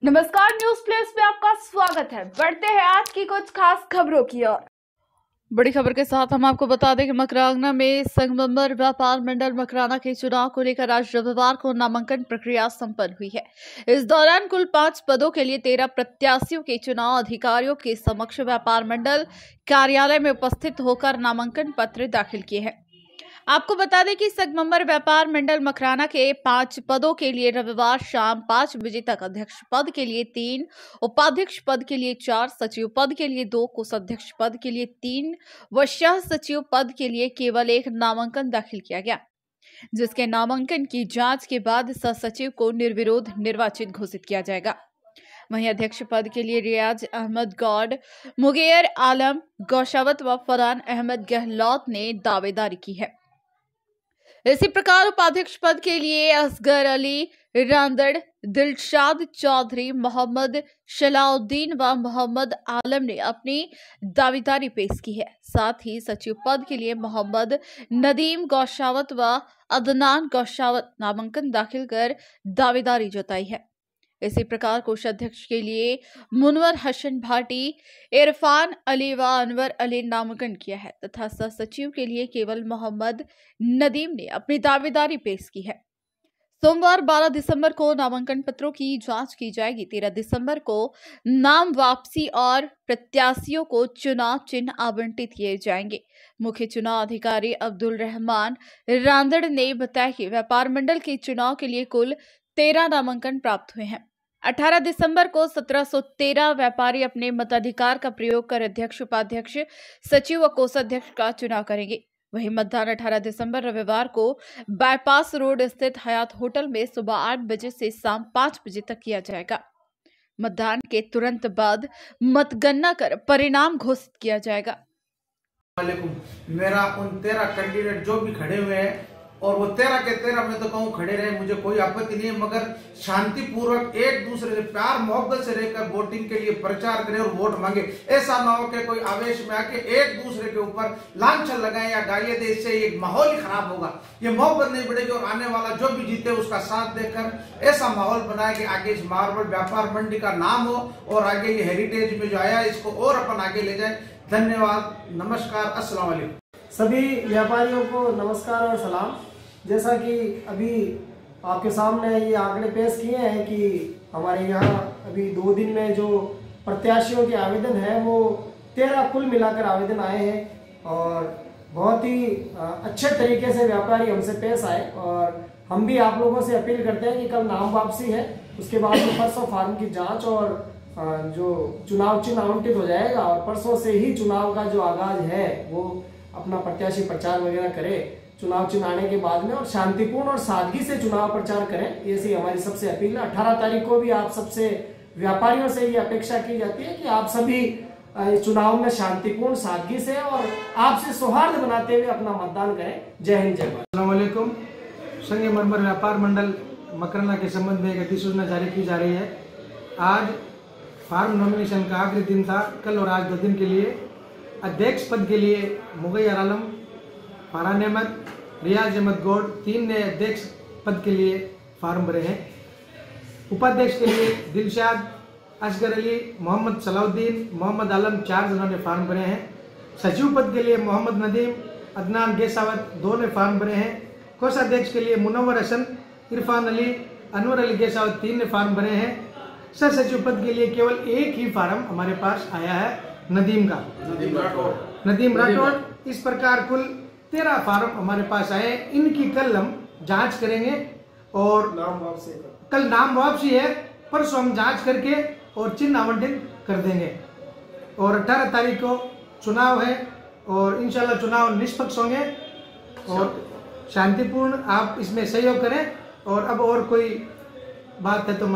नमस्कार, news place में आपका स्वागत है। बढ़ते हैं आज की कुछ खास खबरों की ओर। बड़ी खबर के साथ हम आपको बता दें कि मकराना में संगमरमर व्यापार मंडल मकराना के चुनाव को लेकर आज रविवार को नामांकन प्रक्रिया संपन्न हुई है। इस दौरान कुल 5 पदों के लिए 13 प्रत्याशियों के चुनाव अधिकारियों के समक्ष व्यापार मंडल कार्यालय में उपस्थित होकर नामांकन पत्र दाखिल किए हैं। आपको बता दें कि संगमरमर व्यापार मंडल मकराना के 5 पदों के लिए रविवार शाम 5 बजे तक अध्यक्ष पद के लिए 3, उपाध्यक्ष पद के लिए 4, सचिव पद के लिए 2, कोषाध्यक्ष पद के लिए 3 व सह सचिव पद के लिए केवल 1 नामांकन दाखिल किया गया, जिसके नामांकन की जांच के बाद सह सचिव को निर्विरोध निर्वाचित घोषित किया जाएगा। वहीं अध्यक्ष पद के लिए रियाज अहमद गौड, मुगेर आलम गौशावत व फरहान अहमद गहलोत ने दावेदारी की है। इसी प्रकार उपाध्यक्ष पद के लिए असगर अली रांदड़, दिलशाद चौधरी, मोहम्मद सलाउद्दीन व मोहम्मद आलम ने अपनी दावेदारी पेश की है। साथ ही सचिव पद के लिए मोहम्मद नदीम गौशावत व अदनान गौशावत नामांकन दाखिल कर दावेदारी जताई है। इसी प्रकार कोषाध्यक्ष के लिए मुनवर हसन भाटी, इरफान अली व अनवर अली नामांकन किया है तथा सह सचिव के लिए केवल मोहम्मद नदीम ने अपनी दावेदारी पेश की है। सोमवार 12 दिसंबर को नामांकन पत्रों की जांच की जाएगी। 13 दिसंबर को नाम वापसी और प्रत्याशियों को चुनाव चिन्ह आवंटित किए जाएंगे। मुख्य चुनाव अधिकारी अब्दुल रहमान रांदड़ ने बताया कि व्यापार मंडल के चुनाव के लिए कुल 13 नामांकन प्राप्त हुए हैं। 18 दिसंबर को 1713 व्यापारी अपने मताधिकार का प्रयोग कर अध्यक्ष, उपाध्यक्ष, सचिव व कोषाध्यक्ष का चुनाव करेंगे। वहीं मतदान 18 दिसंबर रविवार को बाईपास रोड स्थित हयात होटल में सुबह 8 बजे से शाम 5 बजे तक किया जाएगा। मतदान के तुरंत बाद मतगणना कर परिणाम घोषित किया जाएगा। मेरा उन 13 कैंडिडेट जो भी खड़े हुए हैं और वो 13 के 13 में तो कहूँ खड़े रहे, मुझे कोई आपत्ति नहीं है, मगर शांतिपूर्वक एक दूसरे से प्यार मोहब्बत से रहकर वोटिंग के लिए प्रचार करें और वोट मांगे। ऐसा ना हो कि कोई आवेश में आके एक दूसरे के ऊपर लांछन लगाए या गालियां दे, इससे एक माहौल ही खराब होगा। ये मोहब्बत नहीं बढ़ेगी और आने वाला जो भी जीते उसका साथ देकर ऐसा माहौल बनाए कि आगे इस मार्बल व्यापार मंडी का नाम हो और आगे ये हेरिटेज में जो आया इसको और अपन आगे ले जाए। धन्यवाद, नमस्कार, अस्सलाम वालेकुम। सभी व्यापारियों को नमस्कार और सलाम। जैसा कि अभी आपके सामने ये आंकड़े पेश किए हैं कि हमारे यहाँ अभी 2 दिन में जो प्रत्याशियों के आवेदन है वो 13 कुल मिलाकर आवेदन आए हैं और बहुत ही अच्छे तरीके से व्यापारी हमसे पेश आए। और हम भी आप लोगों से अपील करते हैं कि कल नाम वापसी है, उसके बाद में परसों फार्म की जांच और जो चुनाव चिन्ह आवंटित हो जाएगा और परसों से ही चुनाव का जो आगाज है वो अपना प्रत्याशी प्रचार वगैरह करे चुनाव चिन्ह आने के बाद में, और शांतिपूर्ण और सादगी से चुनाव प्रचार करें। ऐसी हमारी सबसे अपील है। 18 तारीख को भी आप सबसे व्यापारियों से ये अपेक्षा की जाती है कि आप सभी चुनाव में शांतिपूर्ण सादगी से और आपसे सौहार्द बनाते हुए अपना मतदान करें। जय हिंद, जय भारत। अस्सलाम वालेकुम। संगमरमर व्यापार मंडल मकराना के संबंध में एक अधिसूचना जारी की जा रही है। आज फार्म नॉमिनेशन का आखिरी दिन था। कल और आज 2 दिन के लिए अध्यक्ष पद के लिए मुगैर आलम, फरहान अहमद, रियाज अहमद गौड़ 3 ने अध्यक्ष पद के लिए फार्म भरे हैं। उपाध्यक्ष के लिए दिलशाद, असगर अली, मोहम्मद सलाउद्दीन, मोहम्मद आलम 4 जनों ने फार्म भरे हैं। सचिव पद के लिए मोहम्मद नदीम, अदनान गौशावत 2 ने फार्म भरे हैं। कोषाध्यक्ष के लिए मुनवर हसन, इरफान अली, अनवर अली गौशावत 3 ने फार्म भरे हैं। सह सचिव पद के लिए केवल एक ही फार्म हमारे पास आया है, नदीम का, नदीम राठौड़। इस प्रकार कुल 13 फार्म हमारे पास आए। इनकी कल हम जांच करेंगे और कल नाम वापसी है, परसों हम जांच करके और चिन्ह आवंटित कर देंगे। और 18 तारीख को चुनाव है और इंशाल्लाह चुनाव निष्पक्ष होंगे और शांतिपूर्ण। आप इसमें सहयोग करें। और अब और कोई बात है तो